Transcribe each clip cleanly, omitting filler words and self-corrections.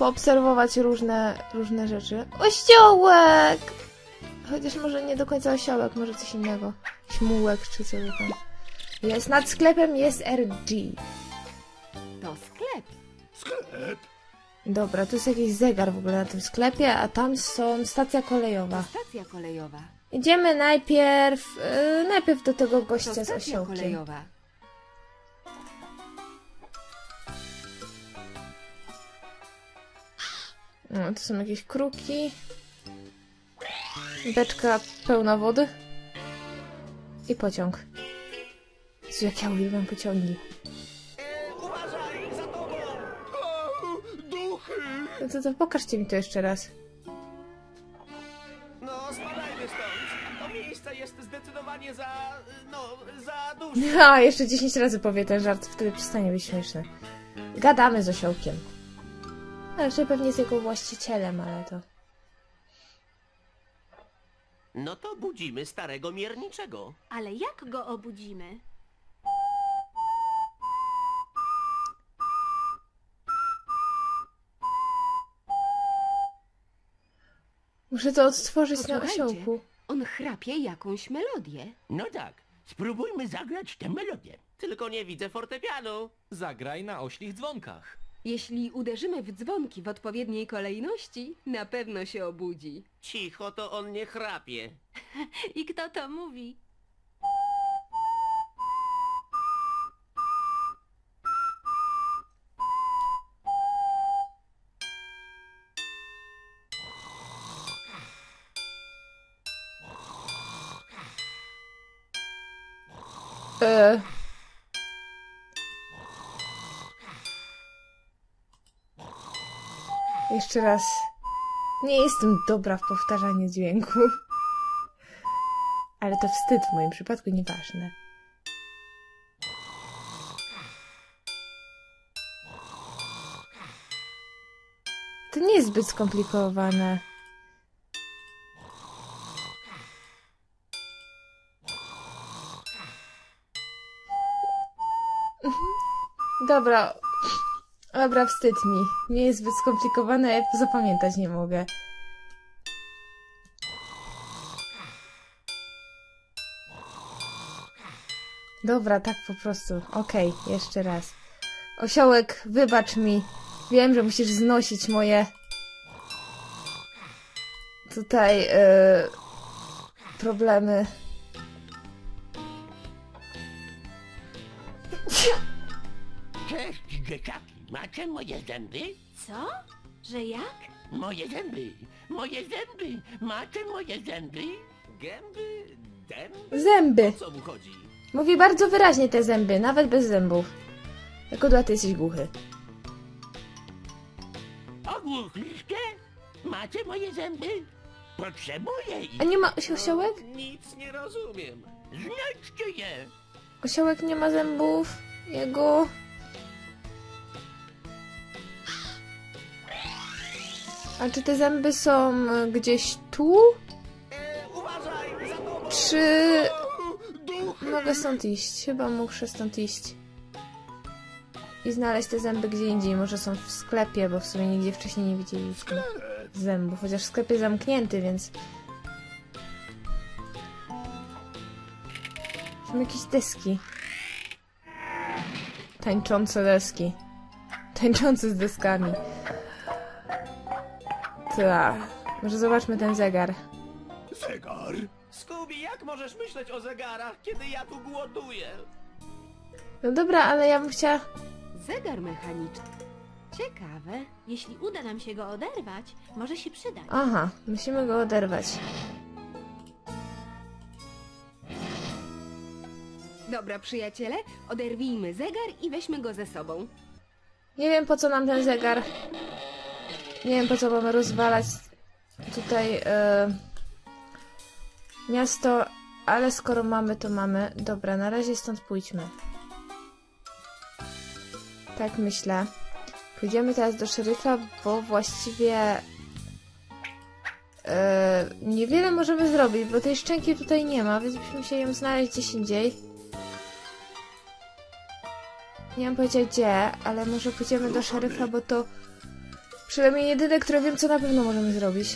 poobserwować różne rzeczy. Osiołek! Chociaż może nie do końca osiołek, może coś innego. Śmułek czy co tam. Jest nad sklepem, jest RG. To sklep. Sklep? Dobra, tu jest jakiś zegar w ogóle na tym sklepie, a tam są stacja kolejowa. Stacja kolejowa. Idziemy najpierw do tego To gościa z stacja osiołkiem. kolejowa. No, to są jakieś kruki. Beczka pełna wody. I pociąg. Jezu, jak ja uwielbiam pociągi. Uważaj, za tobą! O, duchy! No to pokażcie mi to jeszcze raz. No, spadajmy stąd. To miejsce jest zdecydowanie za duże. A, jeszcze 10 razy powie ten żart, wtedy przestanie być śmieszny. Gadamy z osiołkiem. Ale że pewnie jest jego właścicielem, ale to... No to budzimy starego mierniczego. Ale jak go obudzimy? Muszę to odtworzyć na Posłuchajcie, osiołku. on chrapie jakąś melodię. No tak, spróbujmy zagrać tę melodię. Tylko nie widzę fortepianu. Zagraj na oślich dzwonkach. Jeśli uderzymy w dzwonki w odpowiedniej kolejności, na pewno się obudzi. Cicho, to on nie chrapie. I kto to mówi? Jeszcze raz. Nie jestem dobra w powtarzaniu dźwięku. Ale to wstyd w moim przypadku, nieważne. To nie jest zbyt skomplikowane. Dobra. Dobra, wstyd mi. Nie jest zbyt skomplikowane, ja to zapamiętać nie mogę. Dobra, tak po prostu. Okej, jeszcze raz. Osiołek, wybacz mi. Wiem, że musisz znosić moje... tutaj... problemy. Cześć, dzieciaki. Macie moje zęby? Co? Że jak? Moje zęby. Moje zęby. Macie moje zęby? Gęby? Dęby? Zęby. O co mu chodzi? Mówi bardzo wyraźnie te zęby, nawet bez zębów. Jak odła, ty jesteś głuchy. Ogłuchliście? Macie moje zęby? Potrzebuję ich. A nie ma osiołek? Nic nie rozumiem. Znajdźcie je. Osiołek nie ma zębów. Jego... A czy te zęby są gdzieś tu? Uważaj, za tobą! Czy... Duchy! mogę stąd iść? Chyba muszę stąd iść. I znaleźć te zęby gdzie indziej. Może są w sklepie, bo w sumie nigdzie wcześniej nie widzieliśmy zębów. Chociaż sklep jest zamknięty, więc... Są jakieś deski. Tańczące deski. Tańczące z deskami. Tak. Może zobaczmy ten zegar. Zegar? Scooby, jak możesz myśleć o zegarach, kiedy ja tu głoduję? No dobra, ale ja bym chciała... Zegar mechaniczny. Ciekawe. Jeśli uda nam się go oderwać, może się przydać. Aha, musimy go oderwać. Dobra, przyjaciele, oderwijmy zegar i weźmy go ze sobą. Nie wiem, po co nam ten zegar. Nie wiem, po co mamy rozwalać tutaj miasto, ale skoro mamy, to mamy. Dobra, na razie stąd pójdźmy. Tak myślę. Pójdziemy teraz do szeryfa, bo właściwie niewiele możemy zrobić, bo tej szczęki tutaj nie ma, więc musimy się ją znaleźć gdzieś indziej. Nie mam powiedzieć gdzie, ale może pójdziemy do szeryfa, bo to Przynajmniej jedyne, które wiem, co na pewno możemy zrobić.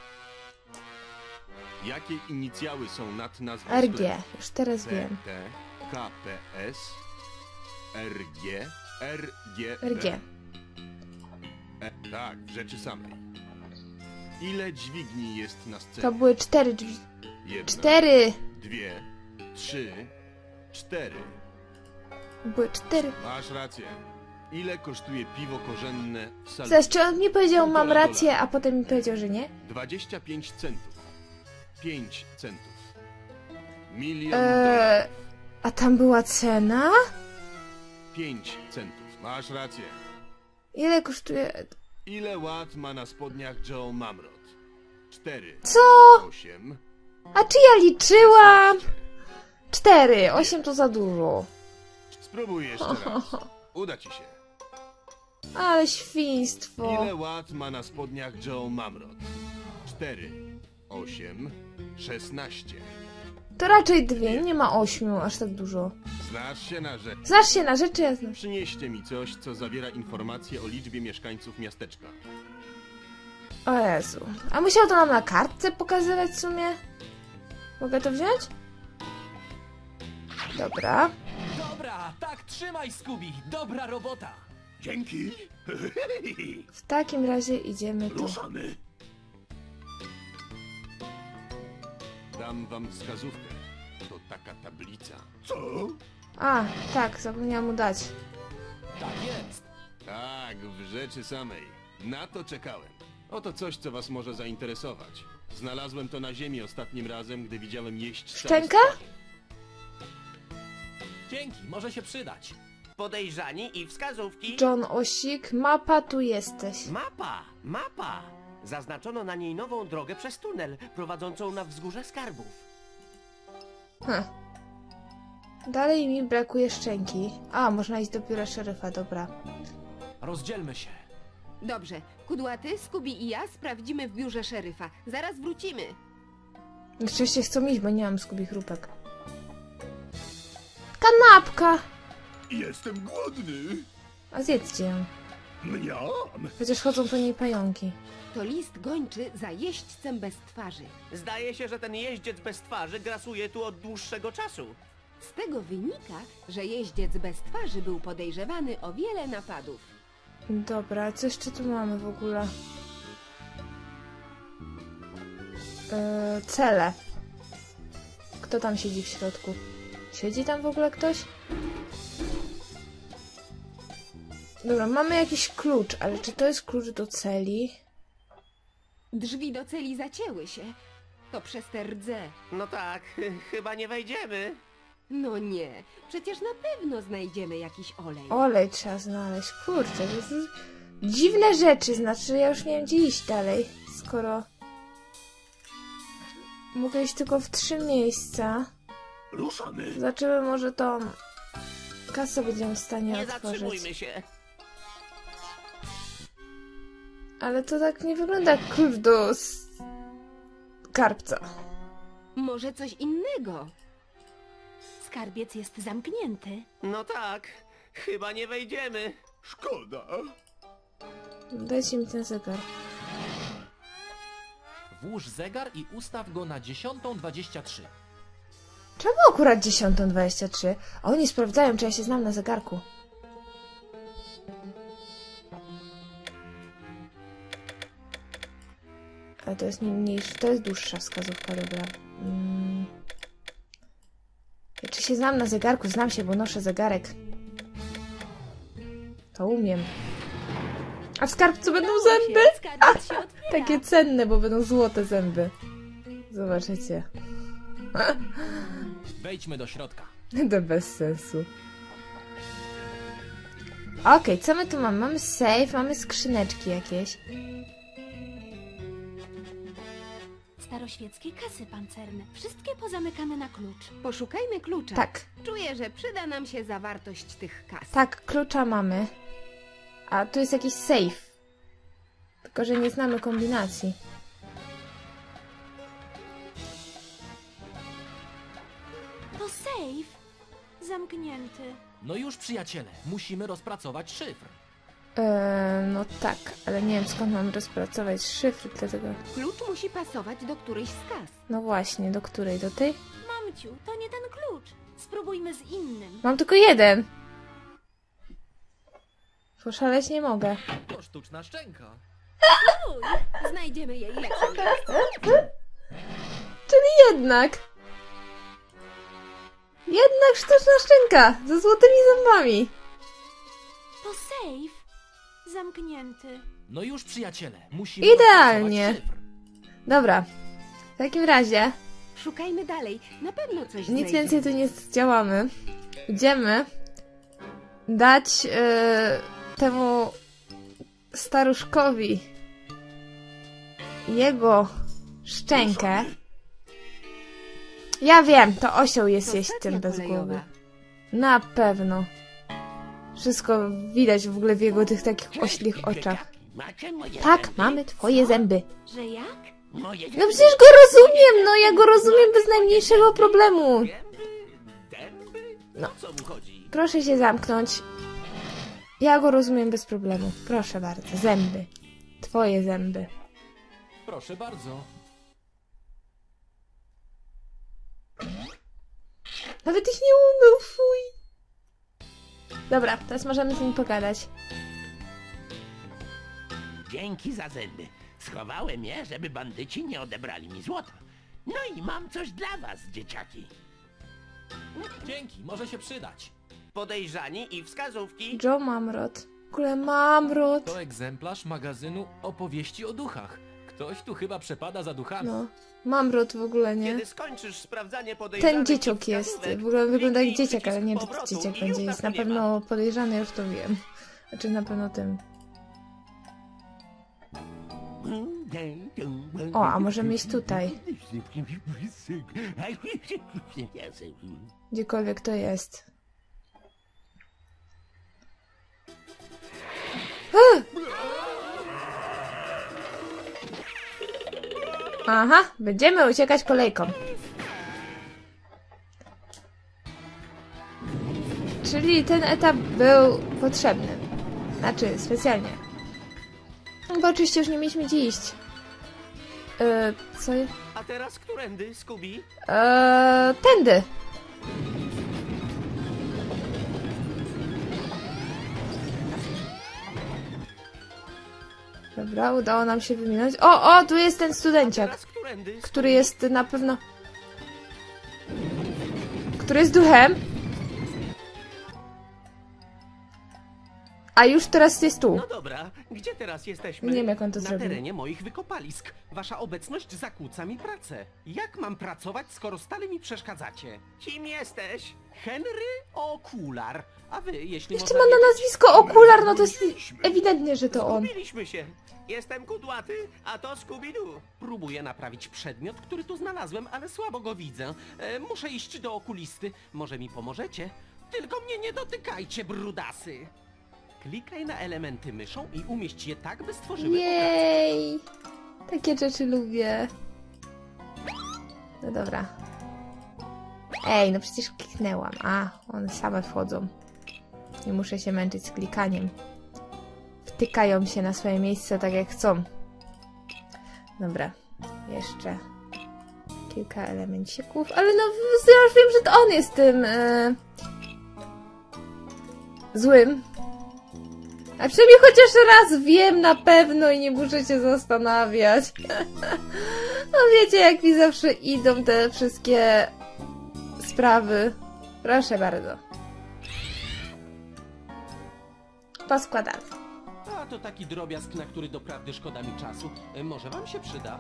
Jakie inicjały są nad nazwą RG, sklepu? już teraz wiem. PT, KPS, RG, RGB. RG. Tak, w rzeczy samej. Ile dźwigni jest na scenie? To były 4 drzwi. Jedna, 4! dwie, trzy, cztery. Były 4. Masz rację. Ile kosztuje piwo korzenne w salonie? Zaraz, czy on mi powiedział, mam $1,5. rację, a potem mi powiedział, że nie? 25 centów. 5 centów. Milion dolarów. A tam była cena? 5 centów. Masz rację. Ile kosztuje... Ile łat ma na spodniach Joe Mamrot? 4. Co? 8. A czy ja liczyłam? 4. 8 to za dużo. Spróbuj jeszcze raz. Uda ci się. Ale świństwo. Ile łat ma na spodniach Joe Mamrot? 4. 8. 16. To raczej 2, nie ma 8, aż tak dużo. Znasz się na rzecz. Znasz się na rzeczy, ja znam. Przynieście mi coś, co zawiera informacje o liczbie mieszkańców miasteczka. O Jezu. A musiał to nam na kartce pokazywać w sumie? Mogę to wziąć? Dobra. Dobra, tak trzymaj, Scooby. Dobra robota. Dzięki. W takim razie idziemy tu. Ruszamy. Dam wam wskazówkę. To taka tablica. Co? A, tak, zapomniałam mu dać. Tak jest. Tak, w rzeczy samej. Na to czekałem. Oto coś, co was może zainteresować. Znalazłem to na ziemi ostatnim razem, gdy widziałem jeść Szczęka? Dzięki, może się przydać. Podejrzani i wskazówki. John Osik, mapa, tu jesteś. Mapa. Zaznaczono na niej nową drogę przez tunel, prowadzącą na wzgórze skarbów. Dalej mi brakuje szczęki. A, można iść do biura szeryfa, dobra. Rozdzielmy się. Dobrze, Kudłaty, Scooby i ja sprawdzimy w biurze szeryfa. Zaraz wrócimy. Oczywiście chcą iść, bo nie mam skubich chrupek. Kanapka! Jestem głodny. A zjedzcie ją. Mniam. Chociaż chodzą po niej pająki. To list gończy za jeźdźcem bez twarzy. Zdaje się, że ten jeździec bez twarzy grasuje tu od dłuższego czasu. Z tego wynika, że jeździec bez twarzy był podejrzewany o wiele napadów. Dobra, co jeszcze tu mamy w ogóle? Cele. Kto tam siedzi w środku? Siedzi tam w ogóle ktoś? Dobra, mamy jakiś klucz, ale czy to jest klucz do celi? Drzwi do celi zacięły się. To przez te rdze. No tak, chyba nie wejdziemy. No nie, przecież na pewno znajdziemy jakiś olej. Olej trzeba znaleźć. Kurczę, to jest dziwne rzeczy. Znaczy, ja już nie wiem, gdzie iść dalej, skoro mogę iść tylko w 3 miejsca. Ruszamy. Zobaczymy, może tą kasę będziemy w stanie Nie otworzyć. zatrzymujmy się. Ale to tak nie wygląda jak klucz do skarbca. Może coś innego? Skarbiec jest zamknięty. No tak, chyba nie wejdziemy. Szkoda. Dajcie mi ten zegar. Włóż zegar i ustaw go na 10:23. Czemu akurat 10:23? Oni sprawdzają, czy ja się znam na zegarku. Ale to jest mniejsze, to jest dłuższa wskazówka, dobra. Czy się znam na zegarku? Znam się, bo noszę zegarek. To umiem. A w skarbcu będą zęby? Skarbiec się otwiera. Takie cenne, bo będą złote zęby. Zobaczycie. Wejdźmy do środka. To bez sensu. Okej, co my tu mamy? Mamy safe, mamy skrzyneczki jakieś. Staroświeckie kasy pancerne. Wszystkie pozamykane na klucz. Poszukajmy klucza. Tak, Czuję, że przyda nam się zawartość tych kas. tak, klucza mamy. A tu jest jakiś safe. Tylko, że nie znamy kombinacji. To safe. Zamknięty. No już, przyjaciele, musimy rozpracować szyfr. No tak, ale nie wiem skąd mam rozpracować szyfr, dlatego... Klucz musi pasować do którejś z kas. No właśnie, do której? Do tej? Mamciu, to nie ten klucz. Spróbujmy z innym. Mam tylko jeden! Poszaleć nie mogę. To sztuczna szczęka. Znajdziemy jej lepsze miejsce. Czyli jednak! Jednak sztuczna szczęka! Ze złotymi zębami! To safe. Zamknięty. No już, przyjaciele, musimy Idealnie. rozpracować szyfr. Dobra. W takim razie Szukajmy dalej. Na pewno coś nic znajdziemy. więcej tu nie zdziałamy. Idziemy dać temu staruszkowi jego szczękę. Ja wiem, to osioł jest To jeść stacja tym bez kolejowa. głowy. Na pewno. Wszystko widać w ogóle w jego tych takich oślich oczach. Tak, mamy twoje zęby. Że jak? No przecież go rozumiem, no ja go rozumiem bez najmniejszego problemu. Dęby? No. O co mu chodzi? Proszę się zamknąć. Ja go rozumiem bez problemu. Proszę bardzo, zęby. Twoje zęby. Proszę bardzo. Nawet ich nie umył, fuj. Dobra, teraz możemy z nim pogadać. Dzięki za zęby. Schowałem je, żeby bandyci nie odebrali mi złota. No i mam coś dla was, dzieciaki. Dzięki, może się przydać. Podejrzani i wskazówki. Joe Mamrot. W ogóle Mamrot. To egzemplarz magazynu Opowieści o duchach. Ktoś tu chyba przepada za duchami. No, Mamrot w ogóle nie. Kiedy skończysz sprawdzanie podejrzanych Ten i dzieciok jest. wskazówek, W ogóle wygląda jak kliknij dzieciak, ale nie wiem, czy to przycisk dzieciak powrotu będzie. i Jest już na nas nie ma. pewno podejrzany, już to wiem. Znaczy na pewno tym. O, a możemy iść tutaj. Gdziekolwiek to jest. Aha, będziemy uciekać kolejką. Czyli ten etap był potrzebny. Znaczy, specjalnie. Bo oczywiście już nie mieliśmy gdzie iść. Co? A teraz którędy, Scooby? Tędy. Dobra, udało nam się wyminąć. O, tu jest ten studenciak, Teraz którędy, który jest na pewno... Który jest duchem. A już teraz jest tu. No dobra, gdzie teraz jesteśmy? Nie wiem, jak on to Na zrobił. terenie moich wykopalisk. Wasza obecność zakłóca mi pracę. Jak mam pracować, skoro stale mi przeszkadzacie? Kim jesteś? Henry Okular. A wy, jeśli Jeszcze można ma na wiedzieć, nazwisko Okular, no to jest ewidentnie, że to on. Zgubiliśmy się. Jestem kudłaty, a to Scooby-Doo. Próbuję naprawić przedmiot, który tu znalazłem, ale słabo go widzę. Muszę iść do okulisty. Może mi pomożecie? Tylko mnie nie dotykajcie, brudasy. Klikaj na elementy myszą i umieść je tak, by stworzyły obraz. Jej! Takie rzeczy lubię. No dobra. Ej, no przecież kliknęłam. A, one same wchodzą. Nie muszę się męczyć z klikaniem. Wtykają się na swoje miejsce tak jak chcą. Dobra. Jeszcze kilka elemencików. Ale no, ja już wiem, że to on jest tym złym. A przynajmniej chociaż raz wiem na pewno i nie muszę się zastanawiać. No wiecie, jak mi zawsze idą te wszystkie sprawy. Proszę bardzo. Poskładamy. A to taki drobiazg, na który doprawdy szkoda mi czasu. Może wam się przyda?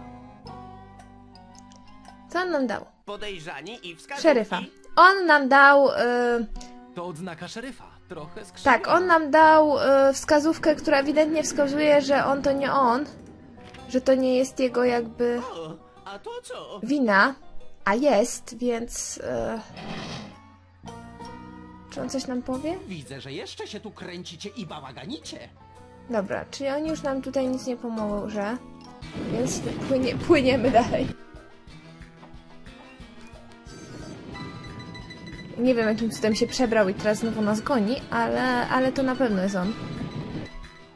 Co on nam dał? Podejrzani i wskazówki. Szeryfa. On nam dał... To odznaka szeryfa. Trochę skrzywiona. tak, on nam dał wskazówkę, która ewidentnie wskazuje, że on to nie on. Że to nie jest jego jakby O, a to co? wina. A jest, więc... czy on coś nam powie? Widzę, że jeszcze się tu kręcicie i bałaganicie. Dobra, czyli oni już nam tutaj nic nie pomoże. Więc płyniemy dalej. Nie wiem, jakim cudem się przebrał i teraz znowu nas goni, ale to na pewno jest on.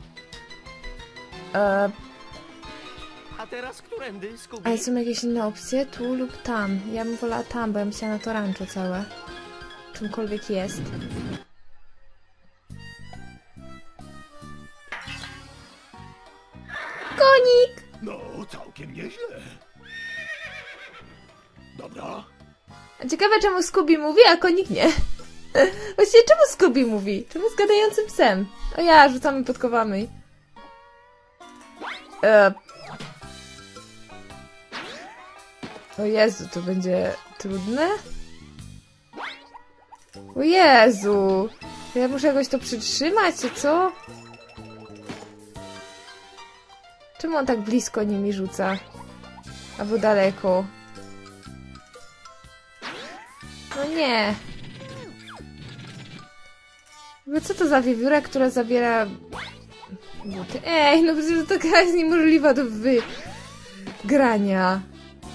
A teraz którędy, Scooby? Ale są jakieś inne opcje? Tu lub tam. Ja bym wolała tam, bo ja bym chciała na to rancho całe. Czymkolwiek jest. Konik! No, całkiem nieźle. Dobra. A ciekawe, czemu Scooby mówi, a konik nie. Właściwie czemu Scooby mówi? Czemu z gadającym psem? O ja, rzucamy podkowami. O Jezu, to będzie trudne? O Jezu! Ja muszę jakoś to przytrzymać, czy co? Czemu on tak blisko nimi rzuca? Albo daleko? No nie. Co to za wiewióra, która zabiera buty? Ej, no przecież to taka jest niemożliwa do wygrania.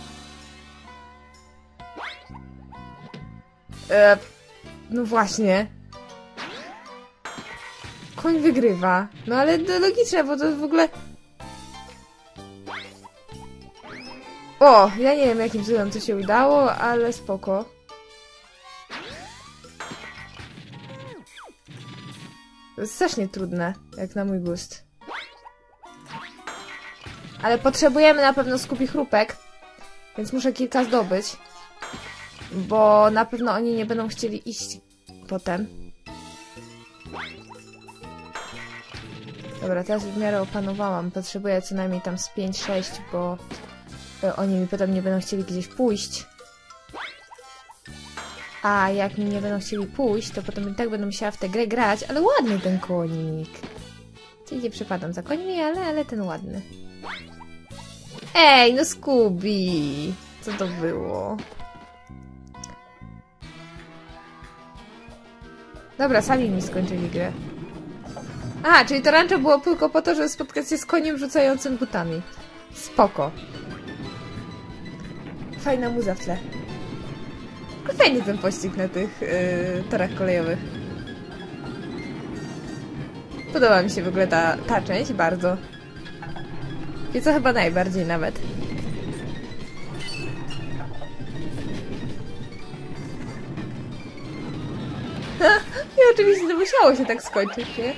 No właśnie. Koń wygrywa. No ale to logiczne, bo to w ogóle... O, ja nie wiem jakim cudem to się udało, ale spoko. To jest strasznie trudne, jak na mój gust. Ale potrzebujemy na pewno Scooby chrupek, więc muszę kilka zdobyć. Bo na pewno oni nie będą chcieli iść potem. Dobra, teraz w miarę opanowałam. Potrzebuję co najmniej tam z 5-6, bo oni mi potem nie będą chcieli gdzieś pójść. A jak mi nie będą chcieli pójść, to potem i tak będę musiała w tę grę grać. Ale ładny ten konik. Czyli nie przepadam za końmi, ale ten ładny. Ej, no Scooby! Co to było? Dobra, sami mi skończyli grę. Aha, czyli to rancho było tylko po to, żeby spotkać się z koniem rzucającym butami. Spoko. Fajna muza w tle. Fajny ten pościg na tych torach kolejowych. Podoba mi się w ogóle ta część bardzo. I co chyba najbardziej nawet. I oczywiście to musiało się tak skończyć, nie?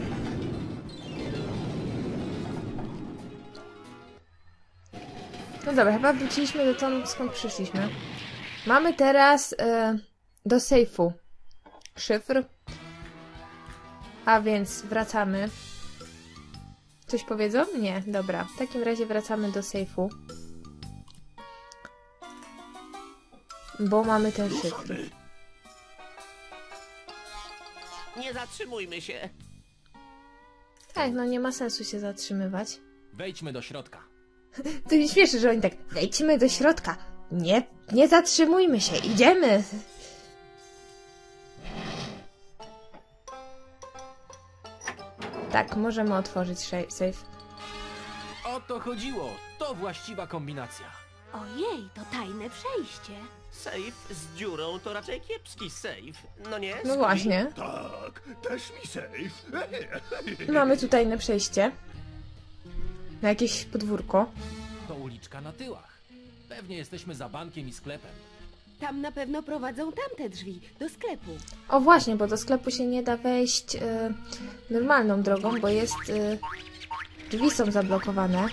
No dobra, chyba wróciliśmy do tam, skąd przyszliśmy. Mamy teraz do sejfu szyfr. A więc wracamy. Coś powiedzą? Nie, dobra. W takim razie wracamy do sejfu. Bo mamy ten szyfr. Nie zatrzymujmy się. Tak, no nie ma sensu się zatrzymywać. Wejdźmy do środka. To mi śmieszy, że oni tak, wejdźmy do środka. Nie zatrzymujmy się, idziemy. Tak, możemy otworzyć safe. O to chodziło. To właściwa kombinacja. Ojej, to tajne przejście. Safe z dziurą to raczej kiepski safe. No nie? No Scooby? właśnie. Tak, też mi safe. Mamy tu tajne przejście. Na jakieś podwórko. To uliczka na tyłach. Pewnie jesteśmy za bankiem i sklepem. Tam na pewno prowadzą tamte drzwi, do sklepu. O właśnie, bo do sklepu się nie da wejść normalną drogą, bo jest... drzwi są zablokowane.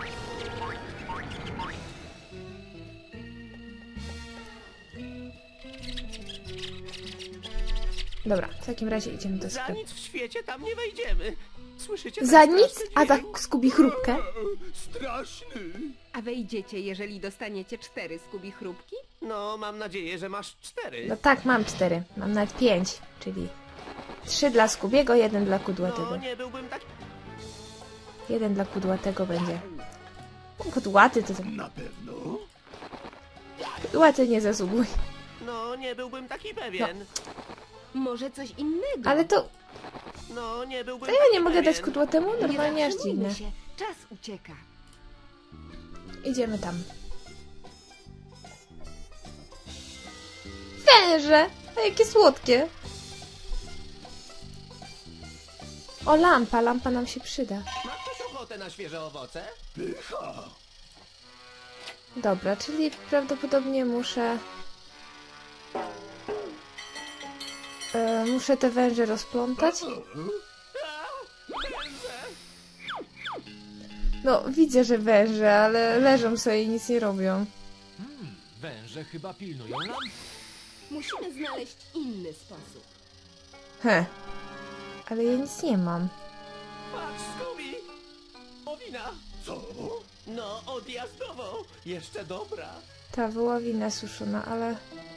Dobra, w takim razie idziemy do Za sklepu. nic w świecie tam nie wejdziemy. Słyszycie? Za ten nic? straszny A za dźwięk? Scooby chrupkę? Straszny. A wejdziecie, jeżeli dostaniecie 4 Scooby chrupki? No, mam nadzieję, że masz 4. No tak, mam 4. Mam nawet 5, czyli 3 dla Scoobiego, 1 dla Kudłatego. No, nie byłbym taki... 1 dla Kudłatego będzie. Kudłaty to... Na pewno. Kudłaty nie zasługuje. No, nie byłbym taki pewien. Może coś innego? Ale to... No, nie byłbym To ja taki nie mogę pewien. dać Kudłatemu? Normalnie aż zatrzymujmy dziwne. się. Czas ucieka. Idziemy tam. Węże! A jakie słodkie! O, lampa nam się przyda. Ma ktoś ochotę ochotę na świeże owoce? Dobra, czyli prawdopodobnie muszę... muszę te węże rozplątać. No, widzę, że węże, ale leżą sobie i nic nie robią. Węże chyba pilnują nam. Musimy znaleźć inny sposób. Ale ja nic nie mam. Patrz, Scooby! Owina! Co? No, odjazdową! Jeszcze dobra! Ta wołowina suszona, ale...